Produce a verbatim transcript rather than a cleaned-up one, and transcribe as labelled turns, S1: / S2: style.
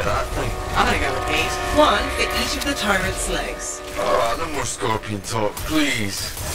S1: of that thing?
S2: I'm gonna go with eight. One for each of the tyrant's legs.
S1: Ah, no more scorpion talk, please.